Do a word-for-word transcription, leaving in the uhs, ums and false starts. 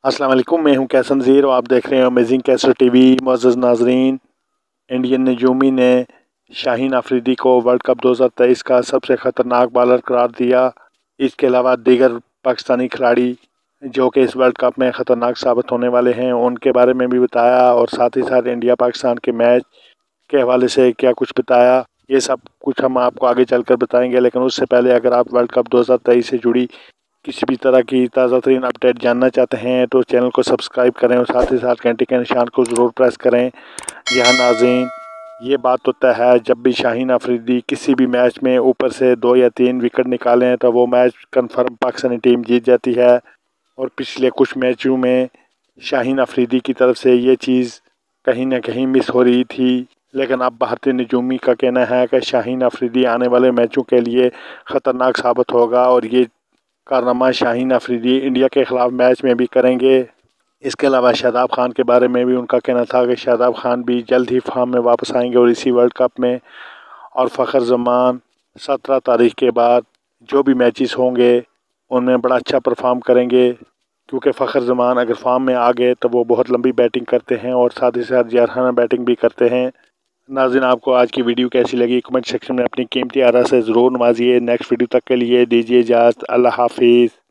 अस्सलाम वालेकुम, मैं हूं कैसम ज़ीर और आप देख रहे हैं अमेजिंग कैसर टीवी। मुअज़्ज़ज़ नाज़रीन, इंडियन नजूमी ने शाहीन अफरीदी को वर्ल्ड कप दो हज़ार तेईस का सबसे ख़तरनाक बॉलर करार दिया। इसके अलावा दीगर पाकिस्तानी खिलाड़ी जो कि इस वर्ल्ड कप में ख़तरनाक साबित होने वाले हैं उनके बारे में भी बताया और साथ ही साथ इंडिया पाकिस्तान के मैच के हवाले से क्या कुछ बताया। ये सब कुछ हम आपको आगे चलकर बताएंगे, लेकिन उससे पहले अगर आप वर्ल्ड कप दो हज़ार तेईस से जुड़ी किसी भी तरह की ताज़ा तरीन अपडेट जानना चाहते हैं तो चैनल को सब्सक्राइब करें और साथ ही साथ घंटे के निशान को ज़रूर प्रेस करें। यहाँ नाज़रीन, ये बात तो तय है, जब भी शाहीन अफरीदी किसी भी मैच में ऊपर से दो या तीन विकेट निकालें तो वो मैच कंफर्म पाकिस्तानी टीम जीत जाती है। और पिछले कुछ मैचों में शाहीन अफरीदी की तरफ से ये चीज़ कहीं ना कहीं मिस हो रही थी, लेकिन अब भारतीय नजूमी का कहना है कि शाहीन अफरीदी आने वाले मैचों के लिए ख़तरनाक साबित होगा और ये कारनामा शाहीन अफरीदी इंडिया के ख़िलाफ़ मैच में भी करेंगे। इसके अलावा शादाब खान के बारे में भी उनका कहना था कि शादाब खान भी जल्द ही फॉर्म में वापस आएंगे और इसी वर्ल्ड कप में। और फ़खर ज़मान सत्रह तारीख के बाद जो भी मैचेस होंगे उनमें बड़ा अच्छा परफॉर्म करेंगे, क्योंकि फ़खर ज़मान अगर फॉर्म में आ गए तो वो बहुत लंबी बैटिंग करते हैं और साथ ही साथ जारहाना बैटिंग भी करते हैं। नाज़रीन, आपको आज की वीडियो कैसी लगी कमेंट सेक्शन में अपनी कीमती आरा से ज़रूर नवाजिए। नेक्स्ट वीडियो तक के लिए दीजिए इजाज़त। अल्लाह हाफिज़।